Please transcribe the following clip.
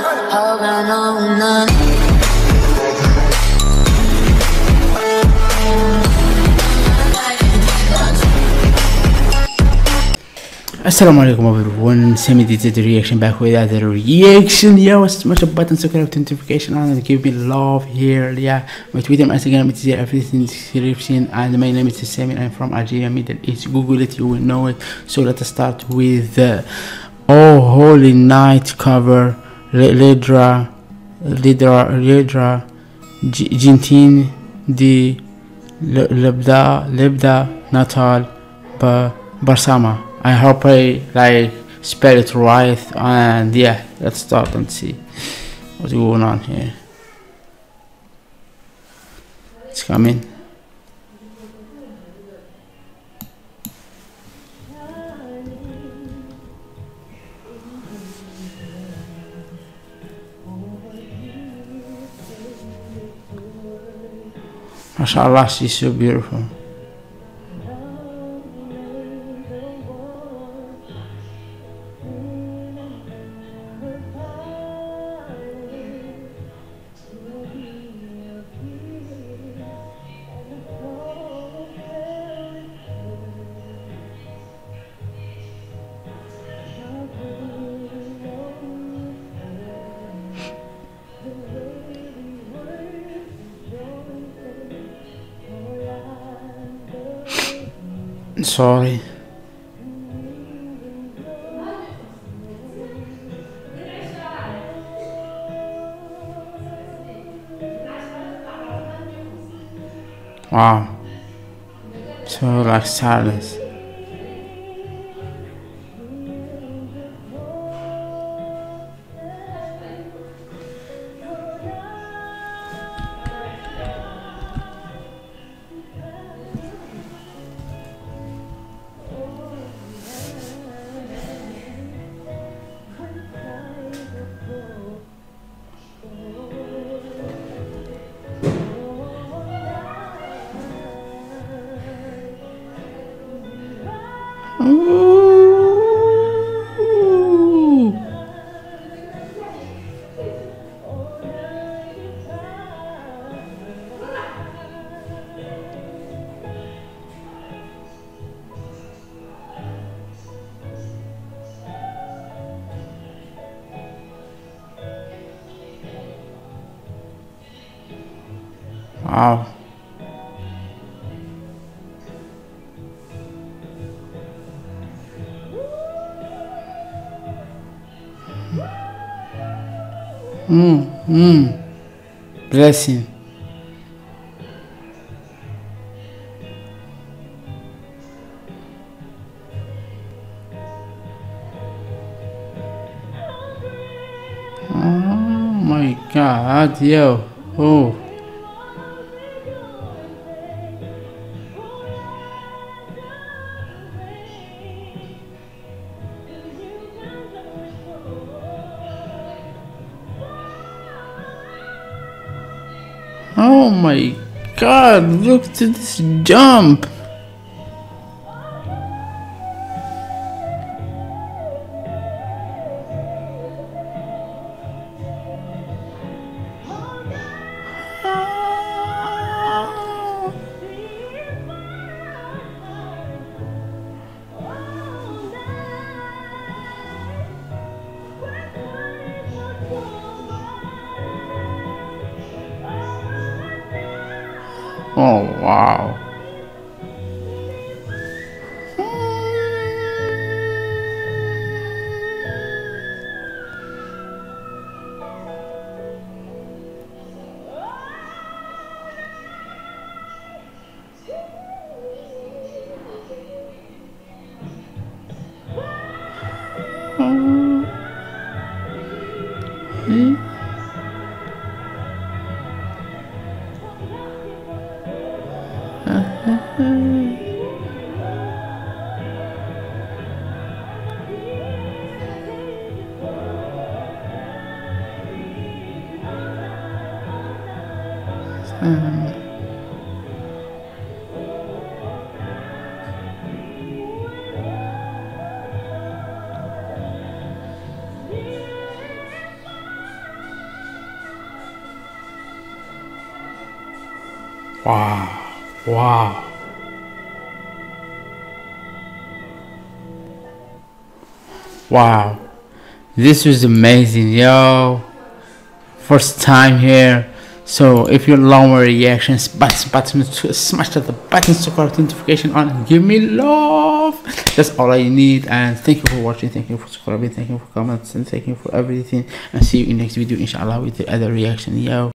Assalamu alaikum everyone, Samir did the reaction back with another reaction. Yeah, smash the button, subscribe to notification on, and give me love here. Yeah, my Twitter and Instagram is there, everything in the description. And my name is Samir, I'm from Algeria, Middle East. Google it, you will know it. So let us start with Oh Holy Night cover. LYODRA Jintin di Lebda Natal Barsama. I hope I spell it right, and yeah, let's start and see what's going on here. It's coming. MashaAllah, she's so beautiful. Sorry. Wow. So like silence. Ooh. Wow. Blessing. Oh my God, yo. Oh. Oh my God, look at this jump. Oh wow. Wow, wow, wow, this was amazing, yo. First time here. So if you love my reactions, smash the button, subscribe, notification on, and give me love. That's all I need. And thank you for watching, thank you for subscribing, thank you for comments, and thank you for everything. And see you in next video, inshallah, with the other reaction, yo.